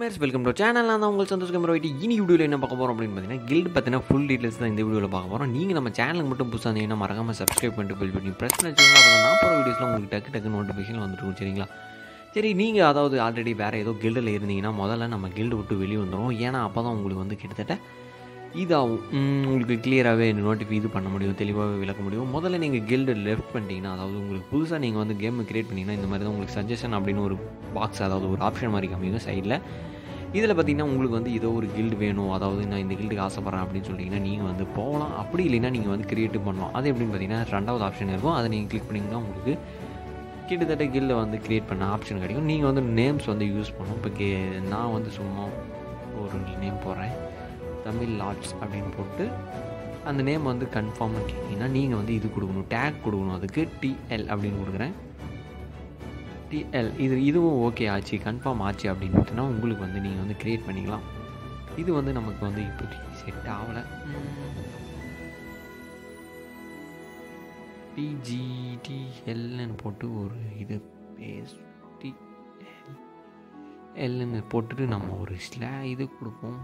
Gamers welcome to channel. நான் தான் உங்கள் சந்தோஷ் கேமரா வைட்டி. இனி வீடியோவில் என்ன பார்க்க போகிறோம் அப்படின்னு பார்த்தீங்கன்னா, கில்டு பார்த்தீங்கன்னா ஃபுல் டீட்டெயில்ஸ் தான் இந்த வீடியோவில் பார்க்க போகிறோம். நீங்கள் நம்ம சேனலுக்கு மட்டும் புதுசாக இருந்தீங்கன்னா மறக்காமல் சப்ஸ்கிரைப் பண்ணிட்டு பெல் பண்ணி ப்ரெஸ் பண்ணி வச்சுக்கோங்க. அப்போ நான் போகிற வீடியோஸில் உங்களுக்கு டக்கு நோட்டிஃபிகேஷன் வந்துட்டு சரிங்களா? சரி, நீங்கள் அதாவது ஆல்ரெடி வேறு ஏதோ கில்டில் இருந்தீங்கன்னா முதல்ல நம்ம கில்டு விட்டு வெளியே வந்துடும். ஏன்னா அப்போ தான் உங்களுக்கு வந்து கிட்டத்தட்ட இதாகும், உங்களுக்கு கிளியராகவே இது பண்ண முடியும், தெளிவாகவே விளக்க முடியும். முதல்ல நீங்கள் கில்டு லெஃப்ட் பண்ணிட்டீங்கன்னா, அதாவது உங்களுக்கு புதுசாக நீங்கள் வந்து கேம் கிரியேட் பண்ணிங்கன்னா இந்த மாதிரி தான் உங்களுக்கு சஜஷன் அப்படின்னு ஒரு பாக்ஸ், அதாவது ஒரு ஆப்ஷன் மாதிரி காமிங்க சைடில். இதில் பார்த்தீங்கன்னா உங்களுக்கு வந்து ஏதோ ஒரு கில்டு வேணும், அதாவது நான் இந்த கில்டுக்கு ஆசைப்பட்றேன் அப்படின்னு சொல்லிங்கன்னா நீங்கள் வந்து போகலாம். அப்படி இல்லைன்னா நீங்கள் வந்து கிரியேட் பண்ணலாம். அது எப்படின்னு பார்த்தீங்கன்னா ரெண்டாவது ஆப்ஷன் இருக்கும், அதை நீங்கள் கிளிக் பண்ணிங்கன்னா உங்களுக்கு கிட்டத்தட்ட கில்டை வந்து கிரியேட் பண்ண ஆப்ஷன் கிடைக்கும். நீங்கள் வந்து நேம்ஸ் வந்து யூஸ் பண்ணணும். இப்போ நான் வந்து சும்மா ஒரு நேம் போடுறேன், தமிழ் லாட்ஸ் அப்படின்னு போட்டு அந்த நேம் வந்து கன்ஃபார்ம்னு கேட்டிங்கன்னா நீங்கள் வந்து இது கொடுக்கணும், டேக் கொடுக்கணும். அதுக்கு டிஎல் அப்படின்னு கொடுக்குறேன். டிஎல் இதுவும் ஓகே ஆச்சு, கன்ஃபார்ம் ஆச்சு அப்படின்ட்டுனா உங்களுக்கு வந்து நீங்கள் வந்து க்ரியேட் பண்ணிக்கலாம். இது வந்து நமக்கு வந்து இப்போதைக்கு செட் ஆகலை. பிஜிடிஎல்னு போட்டு ஒரு இது டிஎல்னு போட்டுட்டு நம்ம ஒரு இது கொடுப்போம்.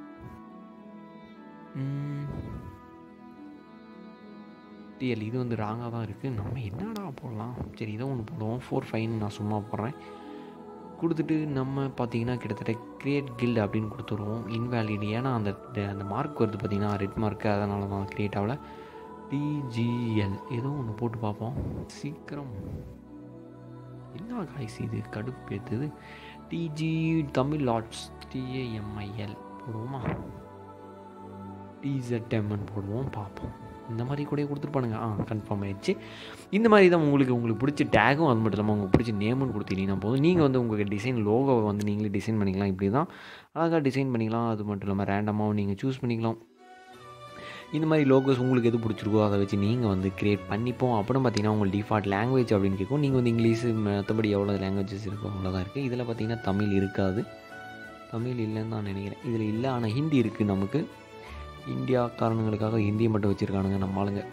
டிஎல் இது வந்து ராங்காக தான் இருக்குது. நம்ம என்னடா போடலாம், சரி இதை ஒன்று போடுவோம். 4-5 நான் சும்மா போடுறேன். கொடுத்துட்டு நம்ம பார்த்தீங்கன்னா கிட்டத்தட்ட கிரியேட் கில்டு அப்படின்னு கொடுத்துருவோம். இன்வேலிட், ஏன்னா அந்த மார்க் வருது பார்த்தீங்கன்னா ரெட் மார்க்கு, அதனால தான் க்ரியேட் ஆகலை. டிஜிஎல் ஏதோ ஒன்று போட்டு பார்ப்போம் சீக்கிரம். என்ன காய்ஸ் இது கடுப்பு ஏற்றுது. டிஜி தமிழ் லாட்ஸ் டிஏஎம்ஐஎல் போடுவோமா, டிZMன்னு போடுவோம், பார்ப்போம். இந்த மாதிரி கூட கொடுத்துருப்பானுங்க. கன்ஃபார்ம் ஆகிடுச்சு. இந்த மாதிரி தான் உங்களுக்கு பிடிச்ச டேகும், அது மட்டும் இல்லாமல் உங்களுக்கு பிடிச்ச நேமுன்னு கொடுத்தீங்கன்னா போதும். நீங்கள் வந்து உங்களுக்கு டிசைன் லோகோவை வந்து நீங்களே டிசைன் பண்ணிக்கலாம். இப்படி தான் அழகாக டிசைன் பண்ணிக்கலாம். அது மட்டும் இல்லாமல் ரேண்டமாகவும் நீங்கள் சூஸ் பண்ணிக்கலாம். இந்த மாதிரி லோகோஸ் உங்களுக்கு எது பிடிச்சிருக்கோ அதை வச்சு நீங்கள் வந்து க்ரியேட் பண்ணிப்போம். அப்புறம் பார்த்தீங்கன்னா உங்களுக்கு டிஃபால்ட் லாங்குவேஜ் அப்படின்னு கேட்கும். நீங்கள் வந்து இங்கிலீஷு மற்றபடி எவ்வளோ லாங்குவேஜஸ் இருக்கோ அவ்வளோதான் இருக்குது. இதில் பார்த்தீங்கன்னா தமிழ் இருக்காது, தமிழ் இல்லைன்னு தான் நினைக்கிறேன். இதில் இல்லை, ஆனால் ஹிந்தி இருக்குது. நமக்கு இந்தியா காரணங்களுக்காக ஹிந்தியை மட்டும் வச்சுருக்கானுங்க நம்ம ஆளுங்க.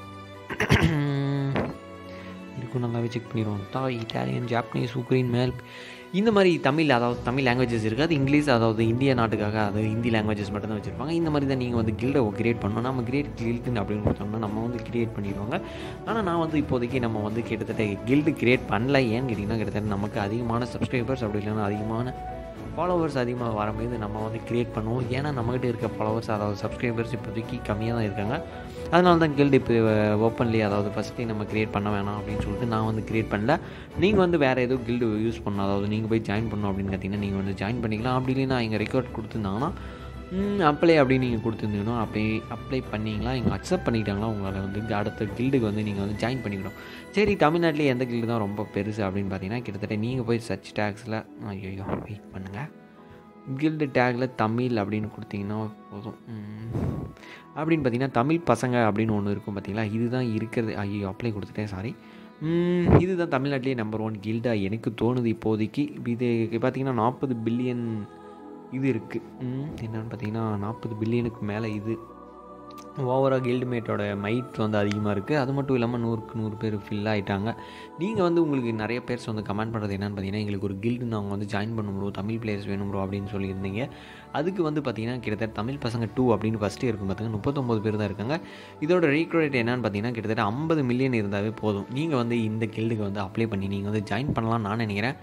இருக்கும், நல்லாவே செக் பண்ணிடுவோம். தாய், இட்டாலியன், ஜாப்பனீஸ், உக்ரைன், மேல், இந்த மாதிரி தமிழ், அதாவது தமிழ் லாங்குவேஜஸ் இருக்குது. அது இங்கிலீஷ், அதாவது இந்தியா நாட்டுக்காக அது ஹிந்தி லாங்குவேஜஸ் மட்டும் தான் வச்சுருப்பாங்க. இந்த மாதிரி தான் நீங்கள் வந்து கில்டை கிரியேட் பண்ணணும். நம்ம கில்டு அப்படின்னு கொடுத்தோம்னா நம்ம வந்து கிரியேட் பண்ணிடுவாங்க. ஆனால் நான் வந்து இப்போதைக்கு நம்ம வந்து கிட்டத்தட்ட கில்டு கிரியேட் பண்ணல. ஏன்னு கேட்டிங்கன்னா கிட்டத்தட்ட நமக்கு அதிகமான சப்ஸ்கிரைபர்ஸ் அப்படி இல்லைன்னா அதிகமான ஃபாலோவர்ஸ் அதிகமாக வரும்போது நம்ம வந்து க்ரியேட் பண்ணுவோம். ஏன்னா நம்மகிட்ட இருக்க ஃபாலோவர்ஸ், அதாவது சப்ஸ்கிரைபர்ஸ் இப்போதைக்கு கம்மியாக தான் இருக்காங்க. அதனால தான் கில்டு இப்போ ஓப்பன்லி, அதாவது ஃபஸ்ட்டே நம்ம க்ரியேட் பண்ண வேணாம் அப்படின்னு சொல்லிட்டு நான் வந்து க்ரியேட் பண்ணல. நீங்கள் வந்து வேறு ஏதோ கில்டு யூஸ் பண்ணணும், அதாவது நீங்கள் போய் ஜாயின் பண்ணணும் அப்படின்னு பார்த்தீங்கன்னா நீங்கள் வந்து ஜாயின் பண்ணிக்கலாம். அப்படி இல்லைன்னா எங்கள் ரெக்கார்ட் கொடுத்துருந்தாங்கன்னா அப்ளை அப்படின்னு நீங்கள் கொடுத்துருந்தீங்கன்னா அப்ளை பண்ணிங்களா, இங்கே அக்செப்ட் பண்ணிக்கிட்டாங்களா உங்களால் வந்து அடுத்த கில்டுக்கு வந்து நீங்கள் வந்து ஜாயின் பண்ணிக்கணும். சரி, தமிழ்நாட்டிலே எந்த கில்டு தான் ரொம்ப பெருசு அப்படின்னு பார்த்தீங்கன்னா கிட்டத்தட்ட நீங்கள் போய் சர்ச் டேக்ஸில் வெயிட் பண்ணுங்கள், கில்டு டேக்கில் தமிழ் அப்படின்னு கொடுத்தீங்கன்னா போதும். அப்படின்னு பார்த்தீங்கன்னா தமிழ் பசங்க அப்படின்னு ஒன்று இருக்கும் பார்த்தீங்களா, இதுதான் இருக்கிறது. அப்ளை கொடுத்துட்டேன், சாரி. இதுதான் தமிழ்நாட்டிலே நம்பர் 1 கில்டாக எனக்கு தோணுது இப்போதைக்கு. இது பார்த்திங்கன்னா 40 பில்லியன் இது இருக்குது. என்னென்னு பார்த்தீங்கன்னா 40 பில்லியனுக்கு மேலே இது ஓவராக கில்டுமேட்டோட மைட் வந்து அதிகமாக இருக்குது. அது மட்டும் இல்லாமல் 100க்கு 100 பேர் ஃபில் ஆகிட்டாங்க. நீங்கள் வந்து உங்களுக்கு நிறைய பேர்ஸ் வந்து கமெண்ட் பண்ணுறது என்னென்னு பார்த்தீங்கன்னா, எங்களுக்கு ஒரு கில்டு நாங்கள் வந்து ஜாயின் பண்ண ப்ரோ, தமிழ் பிளேயர்ஸ் வேணும் ப்ரோ அப்படின்னு சொல்லியிருந்தீங்க. அதுக்கு வந்து பார்த்தீங்கன்னா கிட்டத்தட்ட தமிழ் பசங்க 2 அப்படின்னு ஃபஸ்ட்டு இருக்கும் பார்த்தீங்கன்னா 39 பேர் தான் இருக்காங்க. இதோட ரீக்ரூட் என்னென்னு பார்த்தீங்கன்னா கிட்டத்தட்ட 50 மில்லியன் இருந்தாவே போதும். நீங்கள் வந்து இந்த கில்டுக்கு வந்து அப்ளை பண்ணி நீங்கள் வந்து ஜாயின் பண்ணலாம்னு நான் நினைக்கிறேன்.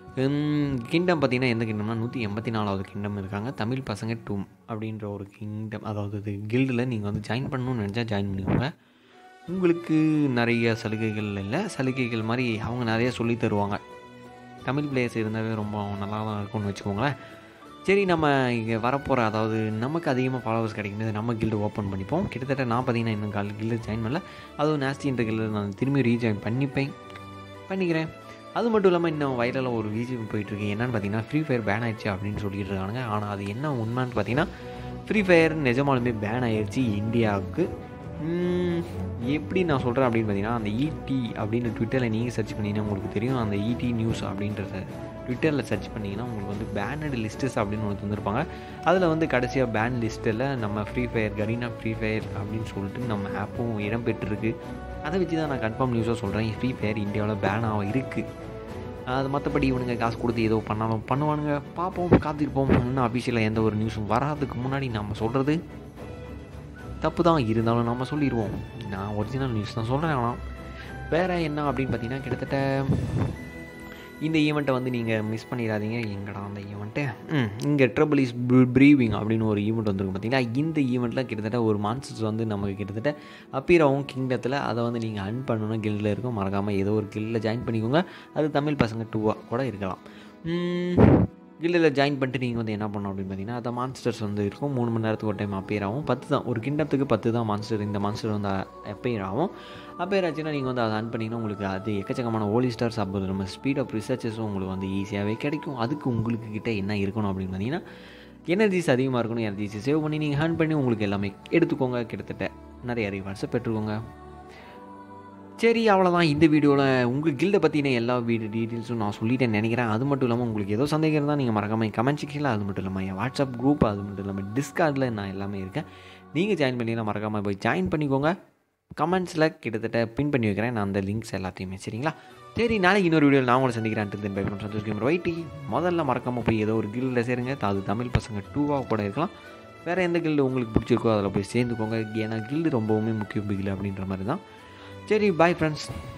கிங்டம் பார்த்திங்கன்னா எந்த கிங்டம்னா 184வது கிங்டம் இருக்காங்க. தமிழ் பசங்க 2 அப்படின்ற ஒரு கிங்டம், அதாவது இது கில்டில் நீங்கள் வந்து ஜாயின் பண்ணணும்னு நினச்சா ஜாயின் பண்ணிக்கோங்க. உங்களுக்கு நிறைய சலுகைகள் மாதிரி அவங்க நிறைய சொல்லி தருவாங்க. தமிழ் பிளேயர்ஸ் இருந்தாவே ரொம்ப நல்லா தான் இருக்கும்னு வச்சுக்கோங்களேன். சரி, நம்ம இங்கே வரப்போகிற, அதாவது நமக்கு அதிகமாக ஃபாலோவர்ஸ் கிடைக்கும்போது நம்ம கில்டு ஓப்பன் பண்ணிப்போம். கிட்டத்தட்ட நான் பார்த்தீங்கன்னா இன்னும் கில்டு ஜாயின் பண்ணல. அதுவும் நாஸ்டின்ற கில்டு நான் திரும்பி ரீஜாயின் பண்ணிக்கிறேன். அது மட்டும் இல்லாமல் இன்னும் வைரலாக ஒரு வீடியோ போயிட்டுருக்கு. என்னென்னு பார்த்தீங்கன்னா ஃப்ரீ ஃபயர் பேன் ஆயிடுச்சு அப்படின்னு சொல்லிட்டு இருக்காங்க. ஆனால் அது என்ன உண்மைன்னு பார்த்தீங்கன்னா ஃப்ரீ ஃபயர் நிஜமாலுமே பேன் ஆயிடுச்சு இந்தியாவுக்கு. எப்படி நான் சொல்கிறேன் அப்படின்னு பார்த்தீங்கன்னா, அந்த இடி அப்படின்னு ட்விட்டரில் நீங்கள் சர்ச் பண்ணிங்கன்னா உங்களுக்கு தெரியும். அந்த இடி நியூஸ் அப்படின்றத ட்விட்டரில் சர்ச் பண்ணிங்கன்னா உங்களுக்கு வந்து பேனடு லிஸ்டஸ் அப்படின்னு ஒன்று தந்துருப்பாங்க. அதில் வந்து கடைசியாக பேன் லிஸ்ட்டில் நம்ம free fire, Kareena free fire அப்படின்னு சொல்லிட்டு நம்ம ஆப்பும் இடம்பெற்றிருக்கு. அதை வச்சு தான் நான் கன்ஃபார்ம் நியூஸாக சொல்கிறேன், ஃப்ரீ ஃபயர் இந்தியாவில் பேன் இருக்குது. அது மற்றபடி இவனுங்க காசு கொடுத்து ஏதோ பண்ணாலும் பண்ணுவானுங்க. பார்ப்போம், காத்திருப்போம். இன்னும் அஃபிஷியலாக எந்த ஒரு நியூஸும் வராதுக்கு முன்னாடி நம்ம சொல்கிறது தப்பு தான், இருந்தாலும் நம்ம சொல்லிடுவோம். நான் ஒரிஜினல் நியூஸ் தான் சொல்கிறேன். ஆனால் வேறு என்ன அப்படின்னு பார்த்தீங்கன்னா, கிட்டத்தட்ட இந்த ஈவெண்ட்டை வந்து நீங்கள் மிஸ் பண்ணிடாதீங்க. எங்கடா அந்த ஈவெண்ட்டு, இங்கே ட்ரபிள் இஸ் ப்ரீவிங் அப்படின்னு ஒரு ஈவெண்ட் வந்துருக்கு பார்த்தீங்கன்னா. இந்த ஈவெண்ட்டில் கிட்டத்தட்ட ஒரு மான்ஸ்டர்ஸ் வந்து நமக்கு கிட்டத்தட்ட அப்பீர் ஆகும் கிங்டத்தில். அதை வந்து நீங்கள் அர்ன் பண்ணணும். கில்டில் இருக்கும், மறக்காமல் ஏதோ ஒரு கில்டில் ஜாயின் பண்ணிக்கோங்க. அது தமிழ் பசங்க 2 கூட இருக்கலாம். கில்டில் ஜாயின் பண்ணிட்டு நீங்கள் வந்து என்ன பண்ணணும் அப்படின்னு பார்த்தீங்கன்னா, அந்த மான்ஸ்டர்ஸ் வந்து இருக்கும். 3 மணி நேரத்துக்கு ஒரு டைம் அப்பீர் ஆகும். 10 தான், ஒரு கிண்டத்துக்கு 10 தான் மான்ஸ்டர். இந்த மான்ஸ்டர் வந்து அப்பீர் ஆகும். அப்பீர் ஆச்சுன்னா நீங்கள் வந்து அதை அர்ன் பண்ணிங்கன்னா உங்களுக்கு அது எக்கச்சக்கமான ஹோலி ஸ்டார்ஸ், அப்போ நம்ம ஸ்பீட் ஆஃப் ரிசர்ச்சஸும் உங்களுக்கு வந்து ஈஸியாகவே கிடைக்கும். அதுக்கு உங்களுக்கு கிட்ட என்ன இருக்கணும் அப்படின்னு பார்த்தீங்கன்னா, எனர்ஜிஸ் அதிகமாக இருக்கணும். எனர்ஜிஸை சேவ் பண்ணி நீங்கள் ஹேர்ன் பண்ணி உங்களுக்கு எல்லாமே எடுத்துக்கோங்க. கிட்டத்தட்ட நிறைய ரிவார்ட்ஸை பெற்றுக்கோங்க. சரி, அவ்வளோதான். இந்த வீடியோவில் உங்கள் கில்டை பற்றின எல்லா டீட்டெயில்ஸும் நான் சொல்லிட்டேன்னு நினைக்கிறேன். அது மட்டும் இல்லாமல் உங்களுக்கு ஏதோ சந்தேகம் இருந்தால் நீங்கள் மறக்காமல் கமெண்ட் செக்ஷனில், அது மட்டும் இல்லாமல் என் வாட்ஸ்அப் குரூப், அது மட்டும் இல்லாமல் டிஸ்கார்டில் நான் எல்லாமே இருக்கேன். நீங்கள் ஜாயின் பண்ணிங்கன்னா மறக்காமல் போய் ஜாயின் பண்ணிக்கோங்க. கமெண்ட்ஸில் கிட்டத்தட்ட பின் பண்ணி வைக்கிறேன் நான் அந்த லிங்க்ஸ் எல்லாத்தையுமே. சரிங்களா? சரி, நாளைக்கு இன்னொரு வீடியோவில் நான் உங்களை சந்திக்கிறேன். Then bye from Santhosh gamer YT. முதல்ல மறக்காமல் போய் ஏதோ ஒரு கில்டில் சேருங்க. அது தமிழ் பசங்க 2 கூட இருக்கலாம். வேறு எந்த கில்டு உங்களுக்கு பிடிச்சிருக்கோ அதில் போய் சேர்ந்துக்கோங்க. ஏன்னா கில்டு ரொம்பவுமே முக்கியம் பிகில் அப்படின்ற மாதிரி தான். சரி, பாய் ஃப்ரெண்ட்ஸ்.